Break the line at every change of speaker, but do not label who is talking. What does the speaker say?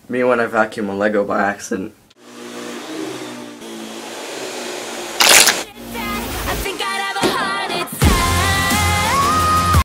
Me when I vacuum a Lego by accident.